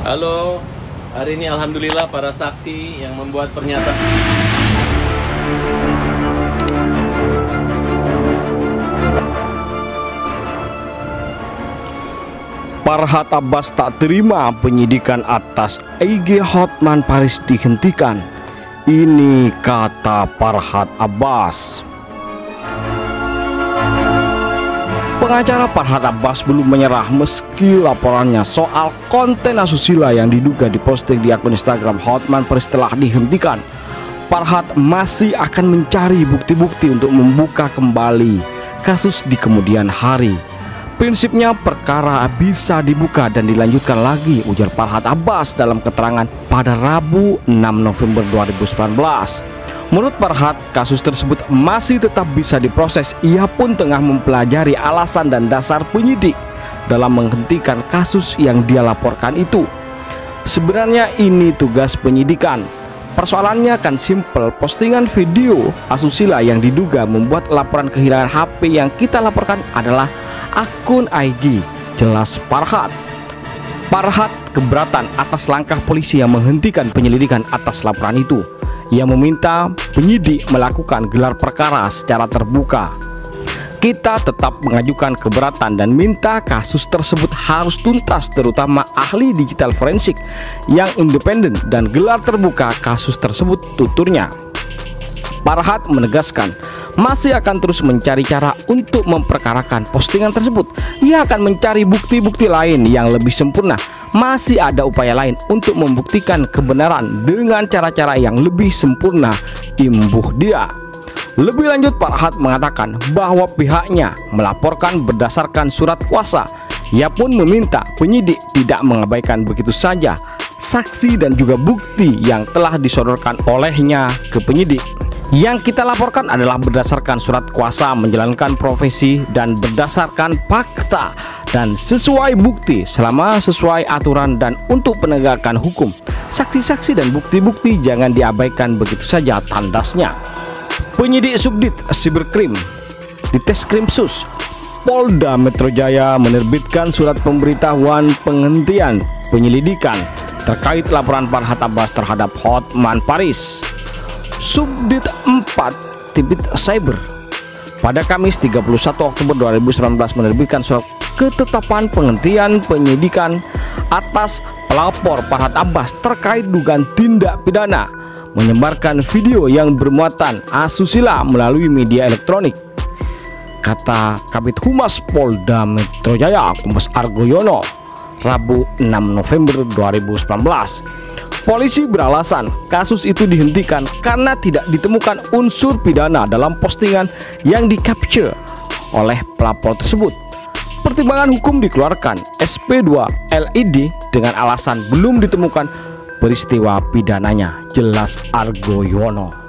Halo, hari ini alhamdulillah para saksi yang membuat pernyataan. Farhad Abbas tak terima penyidikan atas EG Hotman Paris dihentikan. Ini kata Farhad Abbas. Pengacara Farhad Abbas belum menyerah meski laporannya soal konten asusila yang diduga diposting di akun Instagram Hotman Paris telah dihentikan. Farhad masih akan mencari bukti-bukti untuk membuka kembali kasus di kemudian hari. Prinsipnya perkara bisa dibuka dan dilanjutkan lagi, ujar Farhad Abbas dalam keterangan pada Rabu 6 November 2019. Menurut Farhad, kasus tersebut masih tetap bisa diproses. Ia pun tengah mempelajari alasan dan dasar penyidik dalam menghentikan kasus yang dia laporkan itu. Sebenarnya ini tugas penyidikan. Persoalannya kan simpel, postingan video asusila yang diduga membuat laporan kehilangan HP yang kita laporkan adalah akun IG, jelas Farhad. Farhad keberatan atas langkah polisi yang menghentikan penyelidikan atas laporan itu. Ia meminta penyidik melakukan gelar perkara secara terbuka. Kita tetap mengajukan keberatan dan minta kasus tersebut harus tuntas, terutama ahli digital forensik yang independen dan gelar terbuka kasus tersebut, tuturnya. Farhad menegaskan masih akan terus mencari cara untuk memperkarakan postingan tersebut. Ia akan mencari bukti-bukti lain yang lebih sempurna. Masih ada upaya lain untuk membuktikan kebenaran dengan cara-cara yang lebih sempurna, imbuh dia. Lebih lanjut, Farhad mengatakan bahwa pihaknya melaporkan berdasarkan surat kuasa. Ia pun meminta penyidik tidak mengabaikan begitu saja saksi dan juga bukti yang telah disodorkan olehnya ke penyidik. Yang kita laporkan adalah berdasarkan surat kuasa, menjalankan profesi dan berdasarkan fakta dan sesuai bukti selama sesuai aturan dan untuk penegakan hukum. Saksi-saksi dan bukti-bukti jangan diabaikan begitu saja, tandasnya. Penyidik Subdit Siberkrim di Treskrimsus Polda Metro Jaya menerbitkan surat pemberitahuan penghentian penyelidikan terkait laporan Farhad Abbas terhadap Hotman Paris. Subdit 4 Tibit Cyber pada Kamis 31 Oktober 2019 menerbitkan surat ketetapan penghentian penyidikan atas pelapor Farhad Abbas terkait dugaan tindak pidana menyebarkan video yang bermuatan asusila melalui media elektronik, kata Kabid Humas Polda Metro Jaya Kombes Argo Yono Rabu 6 November 2019. Polisi beralasan kasus itu dihentikan karena tidak ditemukan unsur pidana dalam postingan yang di-capture oleh pelapor tersebut. Pertimbangan hukum dikeluarkan SP2 LID dengan alasan belum ditemukan peristiwa pidananya, jelas Argo Yono.